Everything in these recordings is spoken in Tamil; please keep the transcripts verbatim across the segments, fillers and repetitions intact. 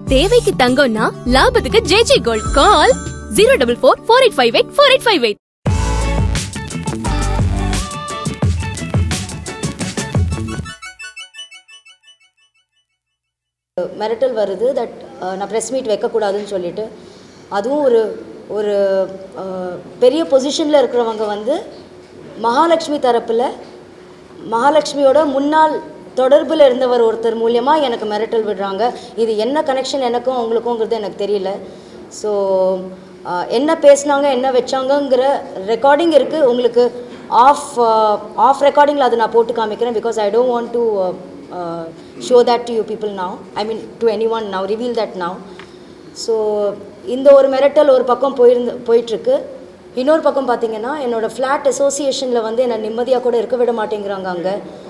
தேவைக்கு தங்கம்னா லாபத்துக்கு JJ gold. Call zero double four four eight five eight four eight five eight. மிரட்டல் வருது தட் நான் ப்ரெஸ் மீட் வைக்கக்கூடாதுன்னு சொல்லிட்டு, அதுவும் ஒரு ஒரு பெரிய பொசிஷனில் இருக்கிறவங்க வந்து மகாலட்சுமி தரப்பில் மகாலட்சுமியோட முன்னாள் தொடர்பில் இருந்தவர் ஒருத்தர் மூலியமாக எனக்கு மிரட்டல் விடுறாங்க. இது என்ன கனெக்ஷன் எனக்கும் அவங்களுக்குங்கிறது எனக்கு தெரியல. ஸோ என்ன பேசினாங்க என்ன வச்சாங்கங்கிற ரெக்கார்டிங் இருக்குது உங்களுக்கு. ஆஃப் ஆஃப் ரெக்கார்டிங்கில் அதை நான் போட்டு காமிக்கிறேன். Because I don't want to show that to you people now, I mean to anyone now, reveal that now. So இந்த ஒரு மிரட்டல் ஒரு பக்கம் போயிருந்து போயிட்டுருக்கு. இன்னொரு பக்கம் பார்த்தீங்கன்னா என்னோடய ஃப்ளாட் அசோசியேஷனில் வந்து என்னை நிம்மதியாக கூட இருக்க விட மாட்டேங்கிறாங்க. அங்கே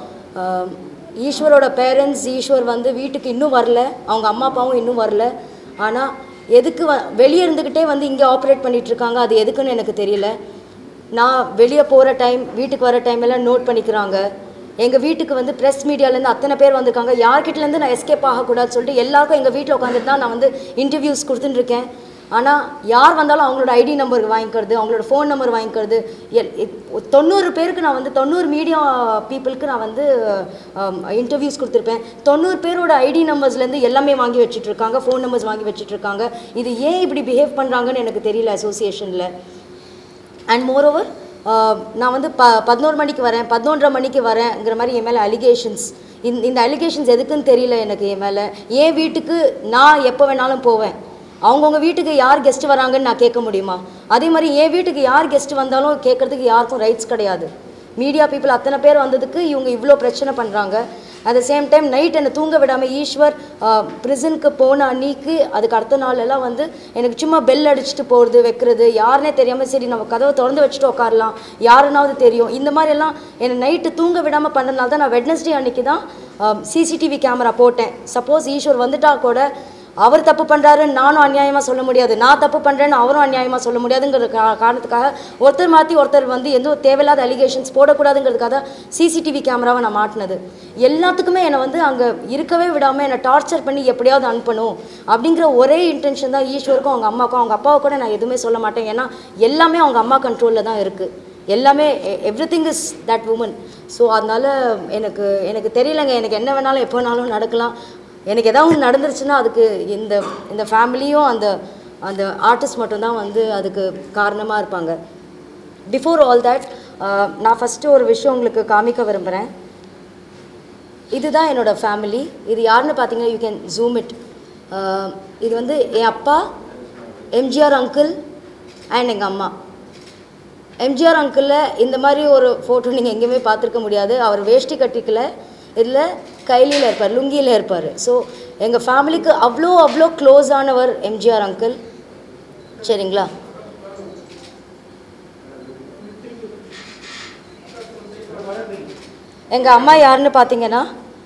ஈஸ்வரோட பேரண்ட்ஸ், ஈஸ்வர் வந்து வீட்டுக்கு இன்னும் வரல, அவங்க அம்மா அப்பாவும் இன்னும் வரல. ஆனால் எதுக்கு வ வெளியே இருந்துக்கிட்டே வந்து இங்கே ஆப்ரேட் பண்ணிகிட்ருக்காங்க, அது எதுக்குன்னு எனக்கு தெரியல. நான் வெளியே போகிற டைம், வீட்டுக்கு வர டைம் எல்லாம் நோட் பண்ணிக்கிறாங்க. எங்கள் வீட்டுக்கு வந்து ப்ரெஸ் மீடியாலேருந்து அத்தனை பேர் வந்திருக்காங்க. யார்கிட்டலேருந்து நான் எஸ்கேப் ஆகக்கூடாதுன்னு சொல்லிட்டு எல்லாருக்கும் எங்கள் வீட்டில் உட்காந்துட்டு தான் நான் வந்து இன்டர்வியூஸ் கொடுத்துட்டுருக்கேன். ஆனால் யார் வந்தாலும் அவங்களோட ஐடி நம்பர் வாங்கிக்கிறது, அவங்களோட ஃபோன் நம்பர் வாங்கிக்கிறது. எல் தொண்ணூறு பேருக்கு நான் வந்து தொண்ணூறு மீடியா பீப்புளுக்கு நான் வந்து இன்டர்வியூஸ் கொடுத்துருப்பேன். தொண்ணூறு பேரோட ஐடி நம்பர்ஸ்லேருந்து எல்லாமே வாங்கி வச்சுட்ருக்காங்க, ஃபோன் நம்பர்ஸ் வாங்கி வச்சுட்ருக்காங்க. இது ஏன் இப்படி பிஹேவ் பண்ணுறாங்கன்னு எனக்கு தெரியல அசோசியேஷனில். அண்ட் மோரோவர் நான் வந்து ப பதினோரு மணிக்கு வரேன், பதினொன்றரை மணிக்கு வரேங்கிற மாதிரி என் மேலே அலிகேஷன்ஸ். இந்த இந்த அலிகேஷன்ஸ் எதுக்குன்னு தெரியல எனக்கு. என் மேலே என் வீட்டுக்கு நான் எப்போ வேணாலும் போவேன். அவங்கவுங்க வீட்டுக்கு யார் கெஸ்ட்டு வராங்கன்னு நான் கேட்க முடியுமா? அதே மாதிரி என் வீட்டுக்கு யார் கெஸ்ட்டு வந்தாலும் கேட்குறதுக்கு யாருக்கும் ரைட்ஸ் கிடையாது. மீடியா பீப்புள் அத்தனை பேர் வந்ததுக்கு இவங்க இவ்வளோ பிரச்சனை பண்ணுறாங்க. At the same time night என்னை தூங்க விடாமல் ஈஸ்வர் ப்ரிசனுக்கு போன அன்னைக்கு அதுக்கு அடுத்த நாள் எல்லாம் வந்து எனக்கு சும்மா பெல் அடிச்சுட்டு போகிறது வைக்கிறது, யாருனே தெரியாமல் சரி நம்ம கதவை திறந்து வச்சுட்டு உட்காரலாம், யாருனாவது தெரியும், இந்த மாதிரியெல்லாம் என்னை நைட்டு தூங்க விடாமல் பண்ணுறதுனால தான் நான் வெட்னஸ்டே அன்றைக்கி தான் சிசிடிவி கேமரா போட்டேன். சப்போஸ் ஈஸ்வர் வந்துட்டா கூட அவர் தப்பு பண்ணுறாருன்னு நானும் அநியாயமாக சொல்ல முடியாது, நான் தப்பு பண்ணுறேன்னு அவரும் அநியாயமாக சொல்ல முடியாதுங்கிற கா காரணத்துக்காக ஒருத்தர் மாற்றி ஒருத்தர் வந்து எந்த தேவையில்லாத அலிகேஷன்ஸ் போடக்கூடாதுங்கிறதுக்காக சிசிடிவி கேமராவை நான் மாட்டினது. எல்லாத்துக்குமே என்னை வந்து அங்கே இருக்கவே விடாமல் என்னை டார்ச்சர் பண்ணி எப்படியாவது அனுப்பணும் அப்படிங்கிற ஒரே இன்டென்ஷன் தான் ஈஸ்வருக்கும் அவங்க அம்மாவுக்கும். அவங்க அப்பாவை கூட நான் எதுவுமே சொல்ல மாட்டேன், ஏன்னா எல்லாமே அவங்க அம்மா கண்ட்ரோலில் தான் இருக்குது. எல்லாமே everything is that woman. So அதனால் எனக்கு எனக்கு தெரியலைங்க, எனக்கு என்ன வேணாலும் எப்போ வேணாலும் நடக்கலாம். எனக்கு எதாவது நடந்துருச்சுன்னா அதுக்கு இந்த இந்த ஃபேமிலியும் அந்த அந்த ஆர்டிஸ்ட் மட்டும்தான் வந்து அதுக்கு காரணமாக இருப்பாங்க. பிஃபோர் ஆல் தேட் நான் ஃபஸ்ட்டு ஒரு விஷயம் உங்களுக்கு காமிக்க விரும்புகிறேன். இதுதான் என்னோடய ஃபேமிலி. இது யாருன்னு பார்த்தீங்கன்னா யூ கேன் ஜூம் இட். இது வந்து என் அப்பா, எம்ஜிஆர் அங்கிள் அண்ட் எங்கள் அம்மா. எம்ஜிஆர் அங்கிளில் இந்த மாதிரி ஒரு ஃபோட்டோ நீங்கள் எங்கேயுமே பார்த்துருக்க முடியாது. அவர் வேஷ்டி கட்டிக்கல, இதில் கைலியில் இருப்பார், லுங்கியில் இருப்பார். ஸோ எங்கள் ஃபேமிலிக்கு அவ்வளோ அவ்வளோ க்ளோஸ் ஆனவர் எம்ஜிஆர் அங்கிள். சரிங்களா? எங்கள் அம்மா யாருன்னு பார்த்தீங்கன்னா,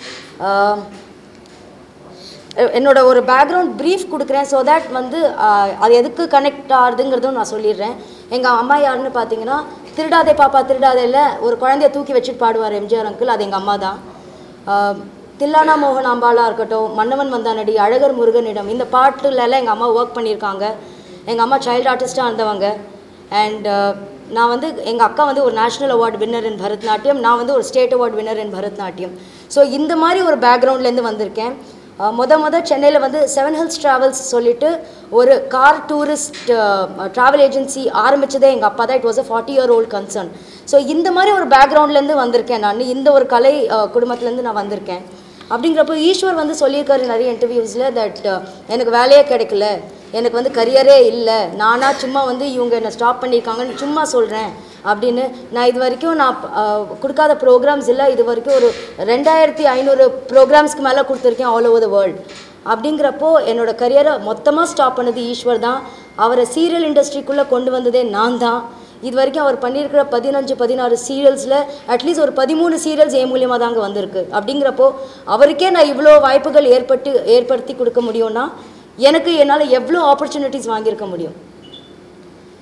என்னோட ஒரு பேக்ரவுண்ட் ப்ரீஃப் கொடுக்குறேன். ஸோ தேட் வந்து அது எதுக்கு கனெக்ட் ஆகுதுங்கிறதும் நான் சொல்லிடுறேன். எங்கள் அம்மா யாருன்னு பார்த்தீங்கன்னா, திருடாதே பாப்பா திருடாதேல ஒரு குழந்தைய தூக்கி வச்சுட்டு பாடுவார் எம்ஜிஆர் அங்கிள், அது எங்கள் அம்மா தான். தில்லானா மோகன் அம்பாலாக இருக்கட்டும், மன்னவன் வந்தானடி, அழகர் முருகனிடம், இந்த பாட்டுலலாம் எங்கள் அம்மா ஒர்க் பண்ணியிருக்காங்க. எங்கள் அம்மா சைல்டு ஆர்டிஸ்ட்டாக இருந்தவங்க. அண்ட் நான் வந்து எங்கள் அக்கா வந்து ஒரு national award winner in Bharatanatyam, நான் வந்து ஒரு state award winner in Bharatanatyam. So இந்த மாதிரி ஒரு பேக்ரவுண்ட்லேருந்து வந்திருக்கேன். மொத மொதல் சென்னையில் வந்து செவன் ஹில்ஸ் ட்ராவல்ஸ் சொல்லிட்டு ஒரு கார் டூரிஸ்ட் ட்ராவல் ஏஜென்சி ஆரம்பித்ததே எங்கள் அப்பா தான். It was a forty year old concern. So இந்த மாதிரி ஒரு பேக்ரவுண்ட்லேருந்து வந்திருக்கேன் நான், இந்த ஒரு கலை குடும்பத்துலேருந்து நான் வந்திருக்கேன். அப்படிங்கிறப்போ ஈஸ்வர் வந்து சொல்லியிருக்காரு நிறைய இன்டர்வியூஸில் தட் எனக்கு வேலையே கிடைக்கல, எனக்கு வந்து கரியரே இல்லை, நானாக சும்மா வந்து இவங்க என்னை ஸ்டாப் பண்ணியிருக்காங்கன்னு சும்மா சொல்கிறேன் அப்படின்னு. நான் இது வரைக்கும் நான் கொடுக்காத ப்ரோக்ராம்ஸ் இல்லை, இது வரைக்கும் ஒரு ரெண்டாயிரத்தி ஐநூறு ப்ரோக்ராம்ஸ்க்கு மேலே கொடுத்துருக்கேன் ஆல் ஓவர் த வேர்ல்டு. அப்படிங்கிறப்போ என்னோடய கரியரை மொத்தமாக ஸ்டாப் பண்ணது ஈஸ்வர் தான். அவரை சீரியல் இண்டஸ்ட்ரிக்குள்ளே கொண்டு வந்ததே நான் தான். இது வரைக்கும் அவர் பண்ணியிருக்கிற பதினஞ்சு பதினாறு சீரியல்ஸில் அட்லீஸ்ட் ஒரு பதிமூணு சீரியல்ஸ் என் மூலியமாக தாங்க வந்திருக்கு. அப்படிங்கிறப்போ அவருக்கே நான் இவ்வளோ வாய்ப்புகள் ஏற்பட்டு ஏற்படுத்தி கொடுக்க முடியும்னா எனக்கு என்னால் எவ்வளோ ஆப்பர்ச்சுனிட்டிஸ் வாங்கியிருக்க முடியும்.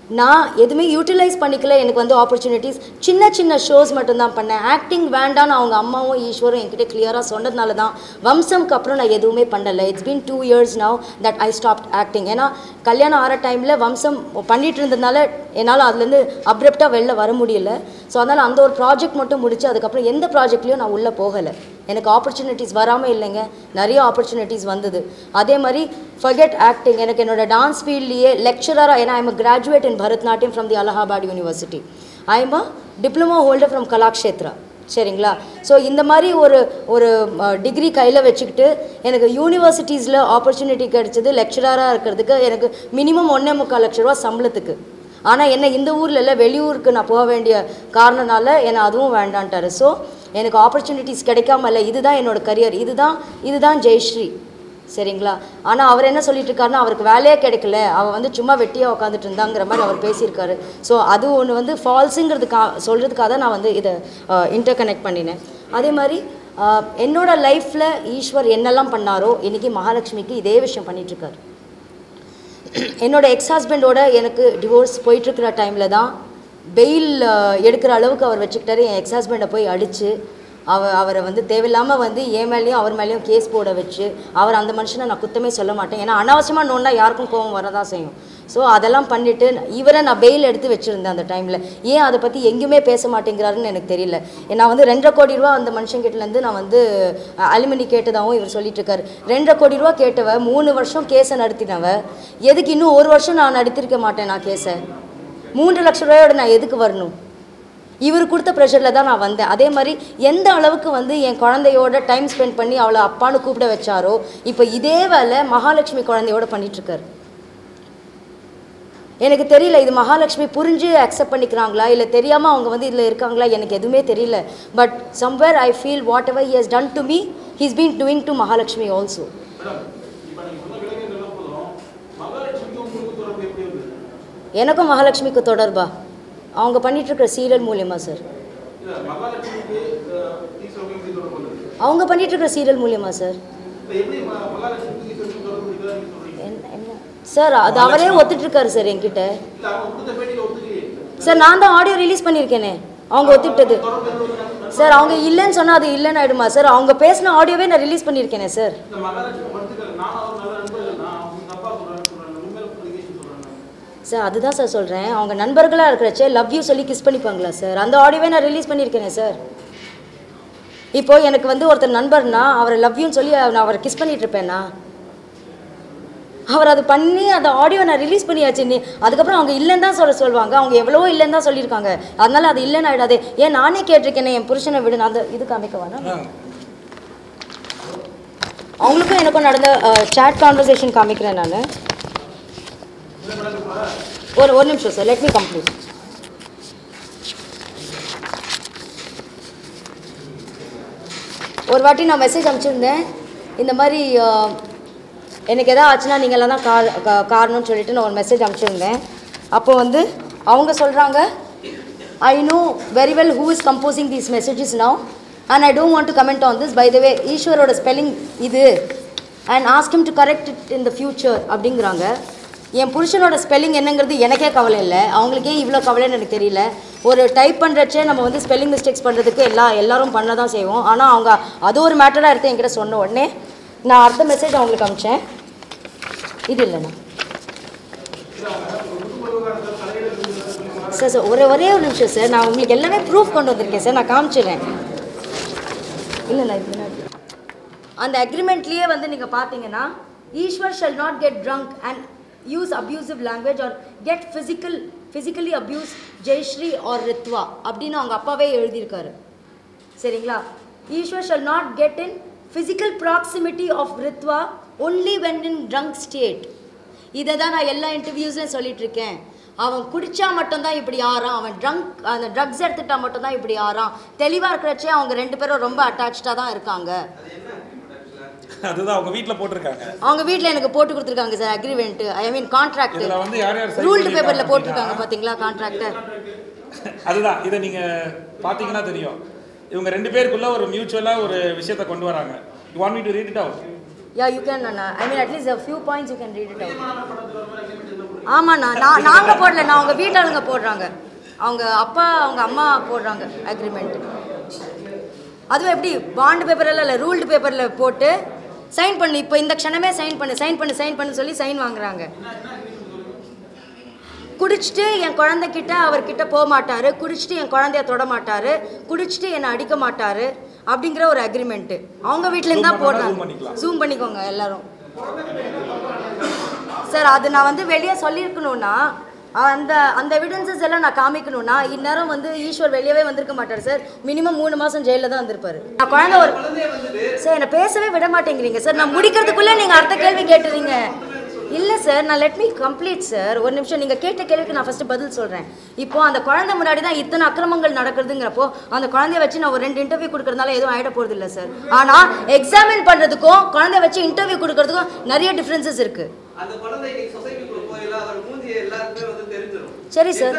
நான் எதுவுமே யூட்டிலைஸ் பண்ணிக்கல. எனக்கு வந்து ஆப்பர்ச்சுனிட்டிஸ் சின்ன சின்ன ஷோஸ் மட்டும்தான் பண்ணேன். ஆக்டிங் வேண்டான்னு அவங்க அம்மாவும் ஈஸ்வரும் என்கிட்ட கிளியராக சொன்னதுனால தான் வம்சம்க்கு அப்புறம் நான் எதுவுமே பண்ணலை. It's been two years now that I stop acting. ஏன்னா கல்யாணம் ஆகிற டைமில் வம்சம் பண்ணிகிட்டு இருந்ததுனால என்னால் அதுலேருந்து அப்ரப்டாக வெளில வர முடியல. ஸோ அதனால் அந்த ஒரு ப்ராஜெக்ட் மட்டும் முடிச்சு அதுக்கப்புறம் எந்த ப்ராஜெக்ட்லேயும் நான் உள்ளே போகலை. எனக்கு ஆப்பர்ச்சுனிட்டிஸ் வராமல் இல்லைங்க, நிறைய ஆப்பர்ச்சுனிட்டிஸ் வந்தது. அதே மாதிரி ஃபர்கெட் ஆக்டிங், எனக்கு என்னோட டான்ஸ் ஃபீல்ட்லேயே லெக்சராக, ஏன்னா I'm a graduate in Bharatanatyam from the Allahabad university, I am a diploma holder from Kalakshetra. சரிங்களா? ஸோ இந்த மாதிரி ஒரு ஒரு டிகிரி கையில் வச்சுக்கிட்டு எனக்கு யூனிவர்சிட்டிஸில் ஆப்பர்ச்சுனிட்டி கிடைச்சது லெக்சராக இருக்கிறதுக்கு. எனக்கு மினிமம் ஒன்றே முக்கால் லட்ச ரூபா சம்பளத்துக்கு. ஆனால் என்ன இந்த ஊரில் இல்லை, வெளியூருக்கு நான் போக வேண்டிய காரணனால என்னை அதுவும் வேண்டான்ட்டார். ஸோ எனக்கு ஆப்பர்ச்சுனிட்டிஸ் கிடைக்காம இல்லை, இதுதான் என்னோடய கரியர், இதுதான் இதுதான் ஜெயஸ்ரீ. சரிங்களா? ஆனால் அவர் என்ன சொல்லிட்டு இருக்காருன்னா, அவருக்கு வேலையே கிடைக்கல, அவள் வந்து சும்மா வெட்டியாக உட்காந்துட்டு இருந்தாங்கிற மாதிரி அவர் பேசியிருக்காரு. ஸோ அது ஒன்று வந்து ஃபால்ஸுங்கிறதுக்கா சொல்கிறதுக்காக தான் நான் வந்து இதை இன்டர் கனெக்ட் பண்ணினேன். அதே மாதிரி என்னோடய லைஃப்பில் ஈஸ்வர் என்னெல்லாம் பண்ணாரோ இன்றைக்கி மகாலட்சுமிக்கு இதே விஷயம் பண்ணிகிட்ருக்காரு. என்னோடய எக்ஸ் ஹஸ்பண்டோட எனக்கு டிவோர்ஸ் போயிட்டுருக்கிற டைமில் தான் பெயில் எடுக்கிற அளவுக்கு அவர் வச்சுக்கிட்டாரு. என் எக்ஸ் ஹஸ்பண்டை போய் அடித்து அவ அவரை வந்து தேவையில்லாமல் வந்து என் மேலேயும் அவர் மேலேயும் கேஸ் போட வச்சு, அவர் அந்த மனுஷனை நான் குத்தமே சொல்ல மாட்டேன், ஏன்னா அனாவசியமாக நோண்டா யாருக்கும் கோவம் வரதான் செய்யும். ஸோ அதெல்லாம் பண்ணிவிட்டு இவரை நான் பெயில் எடுத்து வச்சுருந்தேன் அந்த டைமில். ஏன் அதை பற்றி எங்கேயுமே பேச மாட்டேங்கிறாருன்னு எனக்கு தெரியல. நான் வந்து ரெண்டரை கோடி ரூபா அந்த மனுஷங்கிட்டலேருந்து நான் வந்து அலுமினி கேட்டதாகவும் இவர் சொல்லிட்டு இருக்காரு. ரெண்டரை கோடி ரூபா கேட்டவ மூணு வருஷம் கேஸை நடத்தினவ, எதுக்கு இன்னும் ஒரு வருஷம் நான் நடத்திருக்க மாட்டேன் நான் கேஸை? மூன்று லட்ச ரூபாயோட நான் எதுக்கு வரணும்? இவர் கொடுத்த ப்ரெஷரில் தான் நான் வந்தேன். அதே மாதிரி எந்த அளவுக்கு வந்து என் குழந்தையோட டைம் ஸ்பெண்ட் பண்ணி அவளை அப்பான்னு கூப்பிட வச்சாரோ, இப்போ இதே வேலை மகாலட்சுமி குழந்தையோட பண்ணிகிட்ருக்காரு. எனக்கு தெரியல இது மகாலட்சுமி புரிஞ்சு அக்செப்ட் பண்ணிக்கிறாங்களா இல்லை தெரியாமல் அவங்க வந்து இதில் இருக்காங்களா, எனக்கு எதுவுமே தெரியல. But somewhere I feel whatever he has done to me, he is been doing to Mahalakshmi also. எனக்கும் மகாலட்சுமிக்கு தொடர்பா அவங்க பண்ணிகிட்ருக்கிற சீரியல் மூலியமா சார்? அவங்க பண்ணிகிட்ருக்கிற சீரியல் மூலியமா சார்? சார் அது அவரே ஒத்துட்ருக்காரு சார் என்கிட்ட. சார் நான் தான் ஆடியோ ரிலீஸ் பண்ணியிருக்கேனே, அவங்க ஒத்துக்கிட்டது. சார் அவங்க இல்லைன்னு சொன்னால் அது இல்லைன்னு ஆகிடுமா சார்? அவங்க பேசின ஆடியோவே நான் ரிலீஸ் பண்ணியிருக்கேனே சார். சார் அதுதான் சார் சொல்கிறேன், அவங்க நண்பர்களாக இருக்கிறச்சே லவ் யூ சொல்லி கிஸ் பண்ணிப்பாங்களா சார்? அந்த ஆடியோவே நான் ரிலீஸ் பண்ணியிருக்கேனே சார். இப்போது எனக்கு வந்து ஒருத்தர் நண்பர்னா அவரை லவ் யூன்னு சொல்லி நான் அவரை கிஸ் பண்ணிகிட்ருப்பேன்னா? அவர் அது பண்ணி அந்த ஆடியோ நான் ரிலீஸ் பண்ணியாச்சு. நீ அதுக்கப்புறம் அவங்க இல்லைன்னு தான் சொல்ல சொல்லுவாங்க, அவங்க எவ்வளவோ இல்லைன்னு தான் சொல்லியிருக்காங்க. அதனால் அது இல்லைன்னு ஆகிடாது. ஏன் நானே கேட்டிருக்கேனே என் புருஷனை விடு, நான் அந்த இது காமிக்கவானா? அவங்களுக்கும் எனக்கும் நடந்த சாட் கான்வர்சேஷன் காமிக்கிறேன் நான். ஒரு ஒரு நிமிஷம் சார், லெட் மீ கம்ப்ளீட். ஒரு வாட்டி நான் மெசேஜ் அனுப்பிச்சிருந்தேன், இந்த மாதிரி எனக்கு எதாவது ஆச்சுன்னா நீங்களாம் தான் கார் காரணம்னு சொல்லிட்டு நான் ஒரு மெசேஜ் அனுப்பிச்சிருந்தேன். அப்போ வந்து அவங்க சொல்கிறாங்க, I know very well who is composing these messages now and I don't want to comment on this. By the way ஈஸ்வரோட ஸ்பெல்லிங் இது and ask him to correct it in the future அப்படிங்கிறாங்க. என் புருஷனோட ஸ்பெல்லிங் என்னங்கிறது எனக்கே கவலை இல்லை, அவங்களுக்கே இவ்வளோ கவலைன்னு எனக்கு தெரியல. ஒரு டைப் பண்ணுறச்சே நம்ம வந்து ஸ்பெல்லிங் மிஸ்டேக்ஸ் பண்ணுறதுக்கு எல்லா எல்லோரும் பண்ண தான் செய்வோம். ஆனால் அவங்க அது ஒரு மேட்டராக எடுத்து என்கிட்ட சொன்ன உடனே நான் அடுத்த மெசேஜ் அவங்களுக்கு அனுப்பிச்சேன். இது இல்லைண்ணா சார் சார் ஒரே ஒரே ஒரு நிமிஷம் சார், நான் உங்களுக்கு எல்லாமே ப்ரூஃப் கொண்டு வந்திருக்கேன் சார், நான் காமிச்சிடுறேன். இல்லைண்ணா இது அந்த அக்ரிமெண்ட்லேயே வந்து நீங்கள் பார்த்தீங்கன்னா, Eshwar shall not get drunk and use abusive language or get physical physically abuse Jayashree or Ritva அப்படின்னு அவங்க அப்பாவே எழுதியிருக்காரு. சரிங்களா? Ishwar shall not get in physical proximity of Ritva only when in drunk state. இதை தான் நான் எல்லா இன்டர்வியூஸ்லையும் சொல்லிட்டு இருக்கேன். அவன் குடித்தா மட்டும்தான் இப்படி ஆறான், அவன் ட்ரங்க் அந்த ட்ரக்ஸ் எடுத்துட்டா மட்டும்தான் இப்படி ஆறான். தெளிவாக இருக்கிறச்சே அவங்க ரெண்டு பேரும் ரொம்ப அட்டாச்சாக தான் இருக்காங்க. அதுதான் அவங்க வீட்ல போட்டுருக்காங்க. அவங்க வீட்ல எனக்கு போட்டு கொடுத்துருக்காங்க sir agreement, I mean contract. இதுல வந்து யார் யார் ரூல்ட் பேப்பர்ல போட்டுருக்காங்க பாத்தீங்களா கான்ட்ராக்ட். அதுதான் இத நீங்க பாத்தீங்கன்னா தெரியும். இவங்க ரெண்டு பேருக்குள்ள ஒரு மியூச்சுவலா ஒரு விஷயத்தை கொண்டு வராங்க. You want me to read it out? Yeah, you can. I mean, at least a few points you can read it out. ஆமாண்ணா நான் நாங்கள் போடல, நான் அவங்க வீட்டாளுங்க போடுறாங்க, அவங்க அப்பா அவங்க அம்மா போடுறாங்க அக்ரிமெண்ட். அதுவும் எப்படி பாண்ட் பேப்பரில் இல்லை ரூல்டு பேப்பரில் போட்டு சைன் பண்ணு, இப்போ இந்த க்ஷணமே சைன் பண்ணு சைன் பண்ணு சைன் பண்ணு சொல்லி சைன் வாங்குறாங்க. குடிச்சிட்டு என் குழந்தைகிட்ட அவர்கிட்ட போக மாட்டார், குடிச்சிட்டு என் குழந்தைய தொட மாட்டார், குடிச்சிட்டு என்னை அடிக்க மாட்டார் அப்படிங்கிற ஒரு அக்ரிமெண்ட்டு அவங்க வீட்டிலேருந்து தான் போடுறாங்க. ஜூம் பண்ணிக்கோங்க எல்லாரும். சார் அது நான் வந்து வெளியே சொல்லியிருக்கணும்னா அந்த அந்த எவிடன்சஸ் எல்லாம் நான் காமிக்கணும்னா இந்நேரம் வந்து ஈஸ்வர் வெளியவே வந்திருக்க மாட்டார் சார். மினிமம் மூணு மாதம் ஜெயிலில் தான் வந்திருப்பாரு. நான் குழந்தை ஒரு சார் என்னை பேசவே விட மாட்டேங்கிறீங்க சார். நான் முடிக்கிறதுக்குள்ளே நீங்கள் அடுத்த கேள்வி கேட்டுறீங்க. இல்லை சார், நான் லெட் மீ கம்ப்ளீட் சார். ஒரு நிமிஷம், நீங்கள் கேட்ட கேள்விக்கு நான் ஃபஸ்ட்டு பதில் சொல்கிறேன். இப்போது அந்த குழந்தை முன்னாடி தான் இத்தனை அக்கிரமங்கள் நடக்குதுங்கிறப்போ அந்த குழந்தைய வச்சு நான் ஒரு ரெண்டு இன்டர்வியூ கொடுக்குறதுனால எதுவும் ஆகிட போகிறது இல்லை சார். ஆனால் எக்ஸாமின் பண்ணுறதுக்கும் குழந்தைய வச்சு இன்டர்வியூ கொடுக்கறதுக்கும் நிறைய டிஃப்ரென்சஸ் இருக்குது. சரி சார்,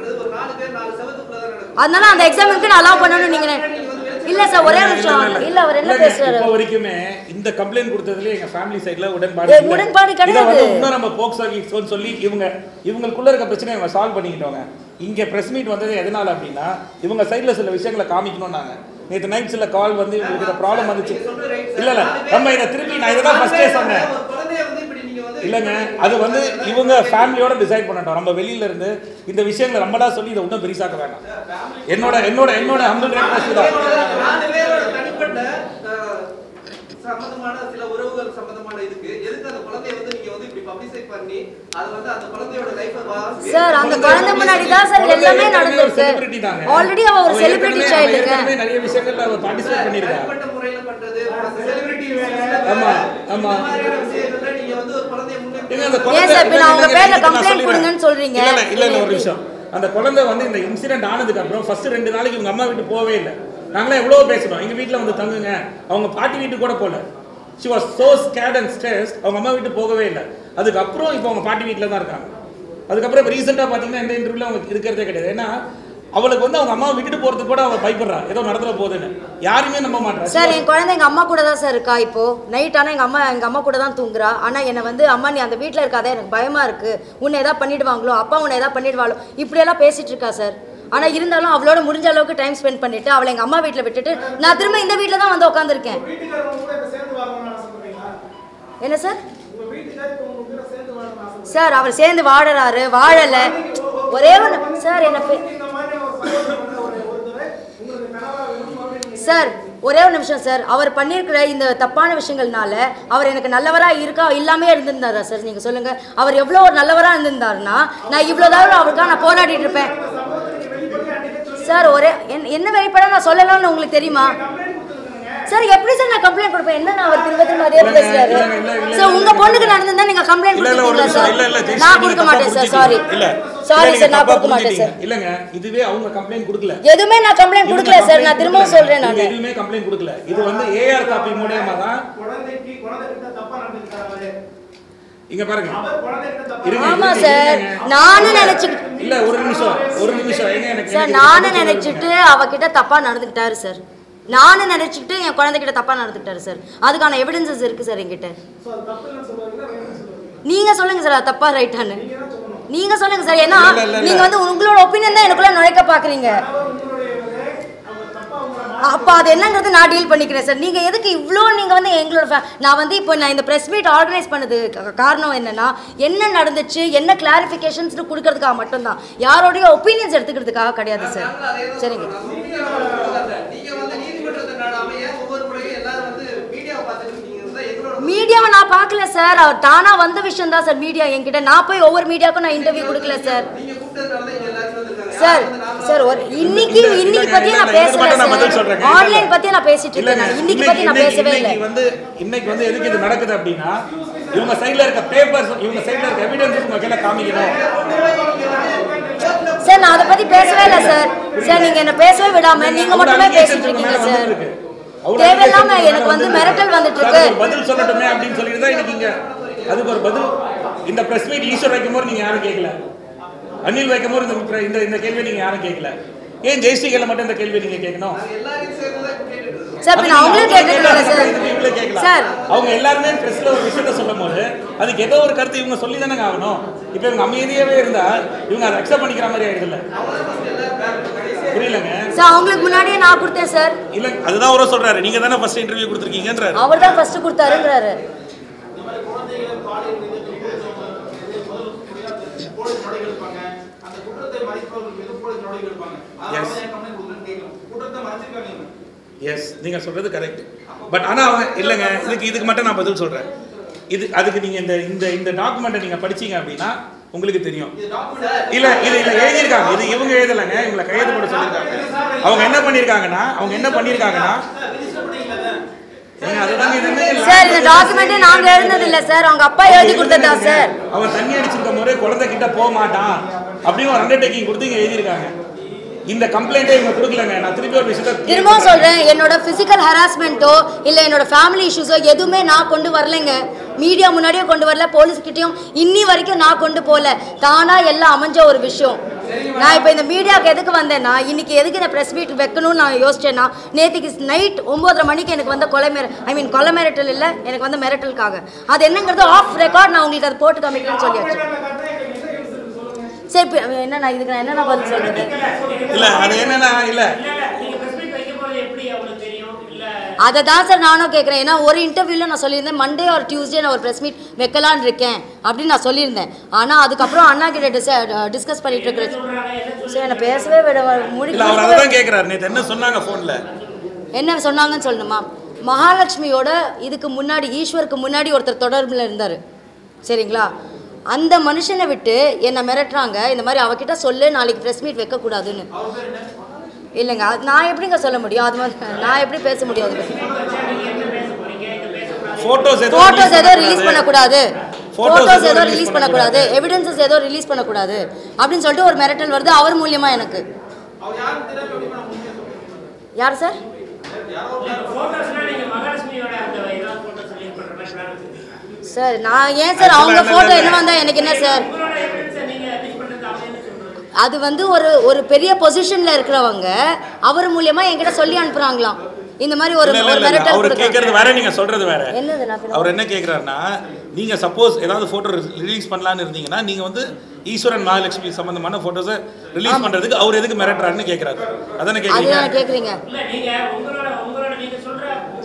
அதனால அந்த எக்ஸாமுக்கு நான் அலோவ் பண்ணணும் நீங்க இல்ல சார். ஒரே நிமிஷம், இல்ல அவர் என்ன பேசுறாரு இப்போ வரைக்குமே இந்த கம்ப்ளைண்ட் கொடுத்ததுல எங்க ஃபேமிலி சைடுல உடன்பாடு உடன்பாடு கிடையாது. இன்னும் நம்ம போக்சோ கேஸ் சொல்லி இவங்க இவங்களுக்குள்ள இருக்க பிரச்சனையை இவங்க சால்வ் பண்ணிக்கிட்டோங்க. இங்க பிரஸ் மீட் வந்தது எதனால அப்படின்னா இவங்க சைடுல சில விஷயங்களை காமிக்கணும். நாங்க நேற்று நைட் சில கால் வந்து இவங்களுக்கு ப்ராப்ளம் வந்துச்சு. இல்ல இல்ல நம்ம இதை திருப்பி நான் இதை தான் ஃபர்ஸ்டே சொன்னேன். இல்லைங்க, அது வந்து இவங்க ஃபேமிலியோட டிசைட் பண்ணட்டும். நம்ம வெளியில இருந்து இந்த விஷயங்களை நம்மளா சொல்லி இதை இன்னும் பெருசாக்க வேண்டாம். என்னோட என்னோட என்னோட ஹம்பிள் ரெக்வெஸ்ட் தான். சம்பந்தமான சில உறவுகள் சம்பந்தமான இதுக்கு எதுக்கு அந்த குழந்தையை வந்து நீங்க வந்து இப்படி பப்ளிசைட் பண்ணி அது வந்து அந்த குழந்தையோட லைஃபை சார் அந்த குழந்தை முன்னாடி தான் சார் எல்லாமே நடந்துருக்கு. ஆல்ரெடி அவ ஒரு செலிபிரிட்டி சைல்டுங்க. நிறைய விஷயங்கள்ல அவ பார்ட்டிசிபேட் பண்ணிருக்காங்க. தனிப்பட்ட முறையில பண்றது செலிபிரிட்டி ஆமா ஆமா நீங்க வந்து ஒரு குழந்தையை முன்னே ஏன் சார் இப்ப நான் உங்க பேர்ல கம்ப்ளைன்ட் கொடுங்கன்னு சொல்றீங்க? இல்ல இல்ல இல்ல ஒரு நிமிஷம். அந்த குழந்தை வந்து இந்த இன்சிடென்ட் ஆனதுக்கு அப்புறம் ஃபர்ஸ்ட் ரெண்டு நாளைக்கு இவங்க அம்மா வீட்டு போவே இல்லை. நாங்களே எவ்வளோ பேசணும், எங்கள் வீட்டில் வந்து தங்குங்க, அவங்க பாட்டி வீட்டுக்கு கூட போகல. She was so scared and stressed. அவங்க அம்மா வீட்டுக்கு போகவே இல்லை. அதுக்கப்புறம் இப்போ அவங்க பாட்டி வீட்டில் தான் இருக்காங்க. அதுக்கப்புறம் இப்போ ரீசெண்டாக பார்த்தீங்கன்னா இந்த இன்டர்வியூவில் அவங்க இருக்கிறதே கிடையாது. ஏன்னா அவளுக்கு வந்து அவங்க அம்மா விட்டுட்டு போகிறதுக்கு கூட அவள் பயப்படுறா, ஏதோ நடந்துட போகுதுன்னு. யாருமே நம்ப மாட்டா சார். என் குழந்தை எங்கள் அம்மா கூட தான் சார் இருக்கா. இப்போ நைட் ஆனால் எங்கள் அம்மா எங்கள் அம்மா கூட தான் தூங்குறா. ஆனால் என்னை வந்து அம்மா நீ அந்த வீட்டில் இருக்காதே, எனக்கு பயமாக இருக்குது, உன்னை எதாவது பண்ணிடுவாங்களோ, அப்பா உன்னை எதாவது பண்ணிடுவாளோ, இப்படியெல்லாம் பேசிகிட்டு இருக்கா சார். ஆனால் இருந்தாலும் அவளோட முடிஞ்ச அளவுக்கு டைம் ஸ்பெண்ட் பண்ணிட்டு அவளை எங்கள் அம்மா வீட்டில் விட்டுட்டு நான் திரும்ப இந்த வீட்டில் தான் வந்து உட்காந்துருக்கேன். என்ன சார்? சார் அவர் சேர்ந்து வாழறாரு வாழலை ஒரே ஒன்று சார். என்ன சார் ஒரே ஒரு நிமிஷம் சார். அவர் பண்ணியிருக்கிற இந்த தப்பான விஷயங்கள்னால அவர் எனக்கு நல்லவராக இருக்கா இல்லாமே இருந்திருந்தாரா சார்? நீங்கள் சொல்லுங்கள். அவர் எவ்வளோ ஒரு நல்லவராக இருந்திருந்தாருன்னா நான் இவ்வளோ தவிர அவருக்காக நான் போராடிட்டு இருப்பேன் சார். ஒரே என்ன வெளிப்பட நான் சொல்லலாம்னு உங்களுக்கு தெரியுமா சார்? எப்படி சார் நான் கம்ப்ளைண்ட் கொடுப்பேன்? என்ன நான் அவர் திரும்ப திரும்ப அதே பேசுறாரு சார். உங்க பொண்ணுக்கு நடந்ததா நீங்க கம்ப்ளைண்ட் கொடுத்தீங்களா சார்? நான் கொடுக்க மாட்டேன் சார். சாரி சாரி சார், நான் கொடுக்க மாட்டேன் சார். இல்லங்க, இதுவே அவங்க கம்ப்ளைண்ட் கொடுக்கல. எதுமே நான் கம்ப்ளைண்ட் கொடுக்கல சார். நான் திரும்ப சொல்றேன், நான் எதுமே கம்ப்ளைண்ட் கொடுக்கல. இது வந்து ஏஆர் காப்பி மூலமா தான் குழந்தைக்கு குழந்தைகிட்ட தப்பா நடந்துட்டாரு. இங்க பாருங்க. ஆமா சார், நானும் நினைச்சிட்டு இல்ல ஒரு நிமிஷம் ஒரு நிமிஷம் ஏங்க எனக்கு சார் நானும் நினைச்சிட்டு அவகிட்ட தப்பா நடந்துக்கிட்டாரு சார். நானும் நினைச்சிட்டு என் குழந்தைகிட்ட தப்பா நடந்துக்கிட்டாரு சார். அதுக்கான எவிடன்சஸ் இருக்கு சார் என்கிட்ட. நீங்க சொல்லுங்க சார் அது தப்பா ரைட்டான்னு நீங்க சொல்லுங்க சார். ஏன்னா நீங்க வந்து உங்களோட ஒப்பீனியன் தான் எனக்குள்ள நுழைக்க பாக்குறீங்க. அப்போ அது என்னங்கிறது நான் டீல் பண்ணிக்கிறேன் சார். நீங்கள் எதுக்கு இவ்வளோ நீங்கள் வந்து எங்களோட நான் வந்து இப்போ நான் இந்த ப்ரெஸ் மீட் ஆர்கனைஸ் பண்ணது காரணம் என்னென்னா என்ன நடந்துச்சு என்ன கிளாரிஃபிகேஷன்ஸ்னு கொடுக்கறதுக்காக மட்டும்தான், யாரோடைய ஒப்பீனியன்ஸ் எடுத்துக்கிறதுக்காக கிடையாது சார். சரிங்க. மீடியாவை நான் பார்க்கல சார். அவர் தானா வந்த விஷயம் தான் சார் மீடியா என்கிட்ட. நான் போய் ஒவ்வொரு மீடியாவுக்கும் நான் இன்டர்வியூ கொடுக்கல சார். சார் சார் ஒரு இன்னைக்கு இன்னைக்கு பத்தி நான் பேசல சார். ஆன்லைன் பத்தி நான் பேசிட்டு இருக்கேன். நான் இன்னைக்கு பத்தி நான் பேசவே இல்ல. வந்து இன்னைக்கு வந்து எதுக்கு இது நடக்குது அப்படினா இவங்க சைடுல இருக்க பேப்பர்ஸ் இவங்க சைடுல இருக்க எவிடன்ஸ் உங்க கையில காமிக்கணும் சார். நான் அத பத்தி பேசவே இல்ல சார். சார் நீங்க என்ன பேசவே விடாம நீங்க மட்டுமே பேசிட்டு இருக்கீங்க சார். தேவையில்லாம எனக்கு வந்து மிரட்டல் வந்துட்டு இருக்கு. பதில் சொல்லட்டுமே அப்படின்னு சொல்லிட்டு தான் எனக்கு இங்க அதுக்கு ஒரு பதில். இந்த பிரஸ் மீட் ஈஸ்வர் வைக்கும்போது நீங்க யாரும் கேட்கல, அனில் வைக்கும்போது இந்த இந்த கேள்வி நீங்க யாரும் கேட்கல. ஏன் ஜெயஸ்ரீகளை மட்டும் இந்த கேள்வி நீங்க கேட்கணும்? சார் நான் அவங்களே கேட்கறேன் சார் இவங்களே கேட்கலாம் சார் அவங்க எல்லாரும் பிரஸ்ல ஒரு விஷயத்தை சொல்லும்போது அதுக்கு ஏதோ ஒரு கருத்து இவங்க சொல்லி தானே ஆகணும் இப்போ இவங்க அமைதியாவே இருந்தா இவங்க அதை அக்செப்ட் பண்ணிக்கிற மாதிரி ஆயிடுது இல்ல புரியலங்க சார் அவங்களுக்கு முன்னாடியே நான் கொடுத்தேன் சார் இல்ல அதுதான் அவரே சொல்றாரு நீங்க தானே ஃபர்ஸ்ட் இன்டர்வியூ கொடுத்திருக்கீங்கன்றாரு அவர் தான் ஃபர்ஸ்ட் கொடுத்தாருன்றாரு எஸ் நீங்க சொல்றது கரெக்ட் பட் ஆனா இல்லங்க இதுக்கு இதுக்கு மட்டும் நான் பதில் சொல்றேன் இது அதுக்கு நீங்க இந்த இந்த இந்த டாக்குமெண்ட்டை நீங்க படிச்சீங்க அப்படின்னா உங்களுக்கு தெரியும் இல்ல இது இல்ல எழுதியிருக்காங்க இது இவங்க எழுதலைங்க இவங்களை கையெழுத்து போட சொல்லியிருக்காங்க அவங்க என்ன பண்ணியிருக்காங்கன்னா அவங்க என்ன பண்ணியிருக்காங்கன்னா சார் இந்த டாக்குமெண்ட் நாங்க எழுதுனது இல்ல சார் அவங்க அப்பா எழுதி கொடுத்ததா சார் அவன் தண்ணி அடிச்சிருக்க முறை குழந்தை கிட்ட போக மாட்டான் அப்படின்னு ஒரு அண்டர்டேக்கிங் கொடுத்து இங்க எழுதியிருக்காங்க இந்த கம்ப்ளைண்டே இவங்க கொடுக்கலங்க நான் திருப்பி ஒரு விஷயத்தை திரும்ப சொல்றேன் என்னோட பிசிக்கல் ஹராஸ்மெண்ட்டோ இல்ல என்னோட ஃபேமிலி இஷ்யூஸோ எதுவுமே நான் கொண்டு வரலைங்க மீடியா முன்னாடியே கொண்டு வரல போலீஸ் கிட்டயும் இன்னி வரைக்கும் நான் கொண்டு போல தானா எல்லாம் அமைஞ்ச ஒரு விஷயம் நான் இப்போ இந்த மீடியாவுக்கு எதுக்கு வந்தேன்னா இன்னைக்கு எதுக்கு இந்த ப்ரெஸ் மீட் வைக்கணும்னு நான் யோசிச்சேன்னா நேற்றுக்கு நைட் ஒம்போதரை மணிக்கு எனக்கு வந்த கொலை மிர ஐ மீன் கொலை மிரட்டல் இல்லை எனக்கு வந்து மிரட்டலுக்காக அது என்னங்கிறது ஆஃப் ரெக்கார்ட் நான் உங்களுக்கு அதை போட்டு காமிக்கிறேன்னு சொல்லியாச்சு சரி என்ன நான் இதுக்கு நான் என்ன பதில் சொல்றது இல்ல அது என்னன்னா இல்ல அதை தான் சார் நானும் கேட்குறேன் ஏன்னா ஒரு இன்டர்வியூவில் நான் சொல்லியிருந்தேன் மண்டே ஒரு டியூஸ்டே நான் ஒரு ப்ரெஸ் மீட் வைக்கலான்னு இருக்கேன் அப்படின்னு நான் சொல்லியிருந்தேன் ஆனால் அதுக்கப்புறம் அண்ணா கிட்ட டிஸ் டிஸ்கஸ் பண்ணிட்டு இருக்கிறேன் சார் என்னை பேசவே விட முடியல கேட்குறாரு நேற்று என்ன சொன்னாங்க ஃபோனில் என்ன சொன்னாங்கன்னு சொல்லணுமா மகாலட்சுமியோட இதுக்கு முன்னாடி ஈஸ்வருக்கு முன்னாடி ஒருத்தர் தொடர்பில் இருந்தார் சரிங்களா அந்த மனுஷனை விட்டு என்னை மிரட்டுறாங்க இந்த மாதிரி அவகிட்ட சொல்லு நாளைக்கு ப்ரெஸ் மீட் வைக்கக்கூடாதுன்னு இல்லைங்க அது நான் எப்படிங்க சொல்ல முடியும் அது மாதிரி நான் எப்படி பேச முடியாது ஃபோட்டோஸ் ஏதோ ரிலீஸ் பண்ணக்கூடாது ஃபோட்டோஸ் ஏதோ ரிலீஸ் பண்ணக்கூடாது எவிடன்சஸ் ஏதோ ரிலீஸ் பண்ணக்கூடாது அப்படின்னு சொல்லிட்டு ஒரு மிரட்டல் வருது அவர் மூலியமா எனக்கு யார் சார் சார் நான் ஏன் சார் அவங்க ஃபோட்டோ என்ன வந்தா எனக்கு என்ன சார் அது வந்து ஒரு ஒரு பெரிய பொசிஷன்ல இருக்கிறவங்க அவர் மூலமா என்கிட்ட சொல்லி அனுப்புறாங்களாம் இந்த மாதிரி ஒரு ஒரு மிரட்டல் அவர் கேக்குறது வேற நீங்க சொல்றது வேற என்னது நான் அவர் என்ன கேக்குறாருன்னா நீங்க சப்போஸ் ஏதாவது போட்டோ ரிலீஸ் பண்ணலாம்னு இருந்தீங்கன்னா நீங்க வந்து ஈஸ்வரன் மகாலட்சுமி சம்பந்தமான போட்டோஸை ரிலீஸ் பண்றதுக்கு அவர் எதுக்கு மிரட்டுறாருன்னு கேக்குறாரு அதானே கேக்குறீங்க அதானே கேக்குறீங்க இல்ல நீங்க உங்களோட உங்களோட நீங்க சொல்ற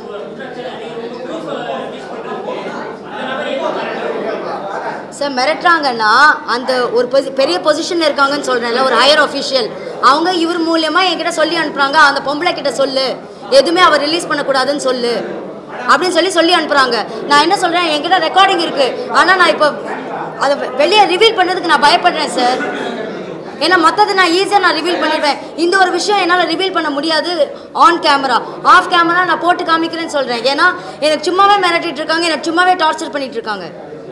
சார் மிரட்டுறாங்கன்னா அந்த ஒரு பெரிய பொசிஷன்ல இருக்காங்கன்னு சொல்றேன்ல ஒரு ஹையர் ஆஃபீஷியல் அவங்க இவர் மூலமா என்கிட்ட சொல்லி அனுப்புறாங்க அந்த பொம்பளை கிட்ட சொல்லு எதுவுமே அவர் ரிலீஸ் பண்ணக்கூடாதுன்னு சொல்லு அப்படின்னு சொல்லி சொல்லி அனுப்புறாங்க நான் என்ன சொல்றேன் என்கிட்ட ரெக்கார்டிங் இருக்கு ஆனா நான் இப்போ அதை வெளியே ரிவீல் பண்ணதுக்கு நான் பயப்படுறேன் சார் ஏன்னா மற்றது நான் ஈஸியாக நான் ரிவீல் பண்ணிடுவேன் இந்த ஒரு விஷயம் என்னால் ரிவீல் பண்ண முடியாது ஆன் கேமரா ஆஃப் கேமரா நான் போட்டு காமிக்கிறேன்னு சொல்கிறேன் ஏன்னா எனக்கு சும்மாவே மிரட்டிட்டு இருக்காங்க எனக்கு சும்மாவே டார்ச்சர் பண்ணிட்டு இருக்காங்க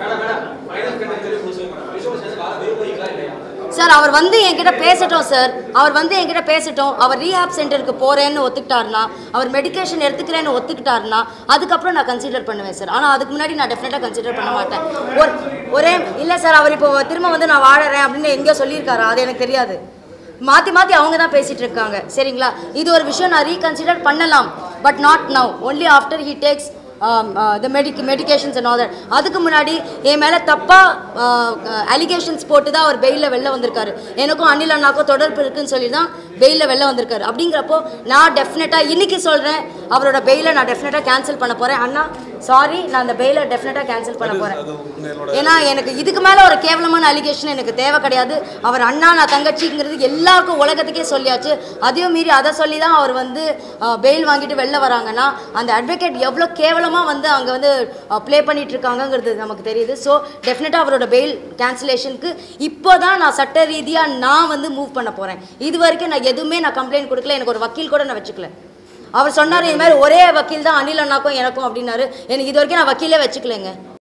சார் அவர் வந்து என்கிட்ட பேசட்டும் சார் அவர் வந்து என்கிட்ட பேசட்டும் அவர் ரீஹாப் சென்டருக்கு போகிறேன்னு ஒத்துக்கிட்டாருனா அவர் மெடிக்கேஷன் எடுத்துக்கிறேன்னு ஒத்துக்கிட்டாருனா அதுக்கப்புறம் நான் கன்சிடர் பண்ணுவேன் சார் ஆனால் அதுக்கு முன்னாடி நான் டெஃபினட்டாக கன்சிடர் பண்ண மாட்டேன் ஒரு ஒரே இல்லை சார் அவர் இப்போ திரும்ப வந்து நான் வாழறேன் அப்படின்னு எங்கேயோ சொல்லியிருக்காரு அது எனக்கு தெரியாது மாற்றி மாற்றி அவங்க தான் பேசிகிட்டு இருக்காங்க சரிங்களா இது ஒரு விஷயம் நான் ரீகன்சிடர் பண்ணலாம் but not now only after he takes the medic medications and all that அதுக்கு முன்னாடி என் மேலே தப்பாக அலிகேஷன்ஸ் போட்டு தான் அவர் பெயிலில் வெளில வந்திருக்காரு எனக்கும் அனில் அண்ணாக்கும் தொடர்பு இருக்குன்னு சொல்லி தான் பெயிலில் வெளில வந்திருக்காரு அப்படிங்கிறப்போ நான் டெஃபினட்டாக இன்றைக்கி சொல்கிறேன் அவரோட பெயிலை நான் டெஃபினட்டாக கேன்சல் பண்ண போகிறேன் அண்ணா சாரி நான் அந்த பெயிலை டெஃபினட்டாக கேன்சல் பண்ண போகிறேன் ஏன்னா எனக்கு இதுக்கு மேலே ஒரு கேவலமான அலிகேஷன் எனக்கு தேவை கிடையாது அவர் அண்ணா நான் தங்கச்சிங்கிறது எல்லாருக்கும் உலகத்துக்கே சொல்லியாச்சு அதையும் மீறி அதை சொல்லி தான் அவர் வந்து பெயில் வாங்கிட்டு வெளில வராங்கன்னா அந்த அட்வொகேட் எவ்வளோ கேவலமாக வந்து அங்கே வந்து ப்ளே பண்ணிட்டு இருக்காங்கங்கிறது நமக்கு தெரியுது ஸோ டெஃபினட்டாக அவரோட பெயில் கேன்சலேஷனுக்கு இப்போ தான் நான் சட்ட ரீதியாக நான் வந்து மூவ் பண்ண போகிறேன் இது வரைக்கும் நான் எதுவுமே நான் கம்ப்ளைண்ட் கொடுக்கல எனக்கு ஒரு வக்கீல் கூட நான் வச்சுக்கல அவர் சொன்னார் இது மாதிரி ஒரே வக்கீல் தான் அனில் அண்ணாக்கும் எனக்கும் அப்படின்னாரு எனக்கு இது வரைக்கும் நான் வக்கீலே வச்சுக்கலைங்க